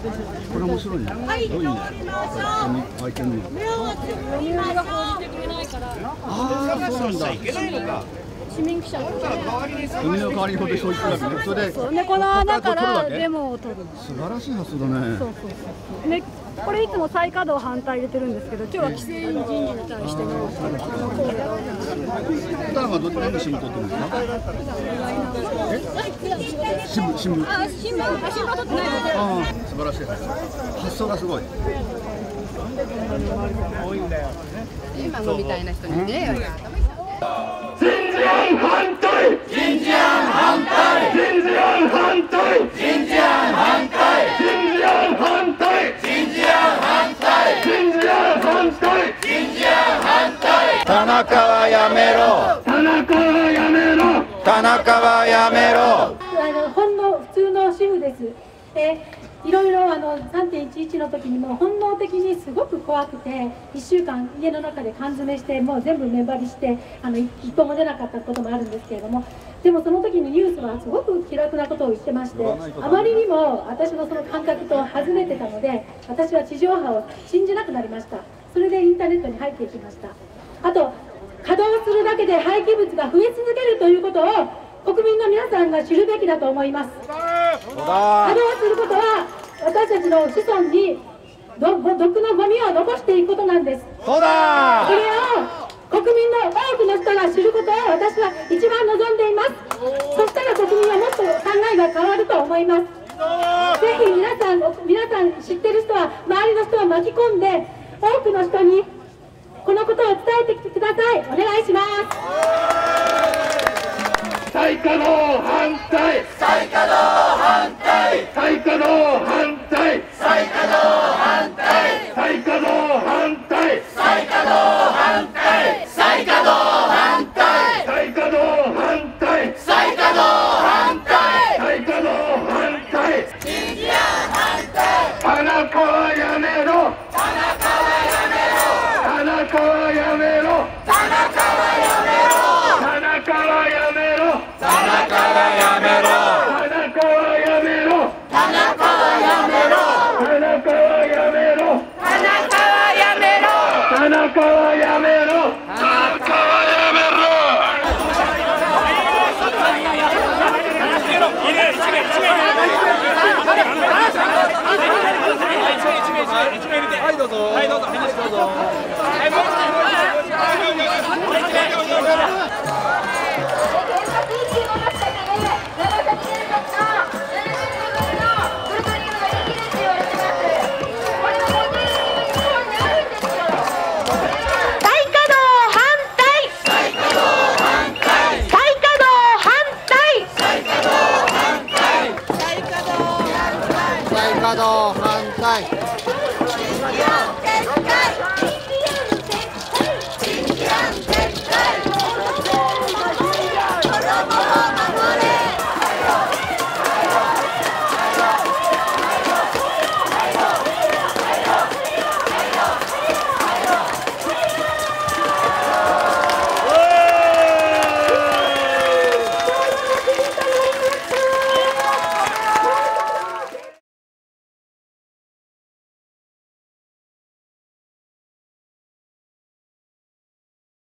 これ面白いね。すごいね。開いてるの。 読売が報じてくれないから。 ああ、そうなんだ。 市民記者が海の代わりに本当にそう言ってるわけね。それで、 そうね、この穴からデモを取る。 素晴らしい発想だね。 そうそうそう。ね、これいつも再稼働反対入れてるんですけど、今日は規制委人事に対しての考慮。 普段はどっちの新聞取ってるんですか？新聞。 あ、新聞取ってないので。 ああ、素晴らしい。発想がすごい。 今のみたいな人にね。 人事案反対！人事案反対！人事案反対！人事案反対！人事案反対！人事案反対！人事案反対！人事案反対！田中はやめろ！田中はやめろ！田中はやめろ！ 本能普通の主婦です。いろいろ3.11 の時にも本能的にすごく怖くて1週間家の中で缶詰してもう全部目張りして一歩も出なかったこともあるんですけれども、でもその時にニュースはすごく気楽なことを言ってまして、あまりにも私のその感覚と外れてたので私は地上波を信じなくなりました。それでインターネットに入っていきました。あと稼働するだけで廃棄物が増え続けるということを国民の皆さんが知るべきだと思います。稼働することは私たちの子孫に毒のゴミを残していくことなんです。 そうだ。 それを国民の多くの人が知ることを私は一番望んでいます。そしたら国民はもっと考えが変わると思います。ぜひ皆さん知ってる人は周りの人を巻き込んで多くの人にこのことを伝えてきてください。お願いします。 再稼働反対！再稼働反対！再稼働反対！再稼働反対！再稼働反対！再稼働反対！再稼働反対！再稼働反対！再稼働反対！再稼働反対！人事案反対！田中はやめろ！田中はやめろ！田中はやめろ！田中はやめろ！田中はやめろ！田中はやめろ！田中はやめろ！田中はやめろ！田中はやめろ！田中はやめろ！田中はやめろ！田中はやめろ！はいどうぞ。はいどうぞ。どうぞ。 再稼働反対。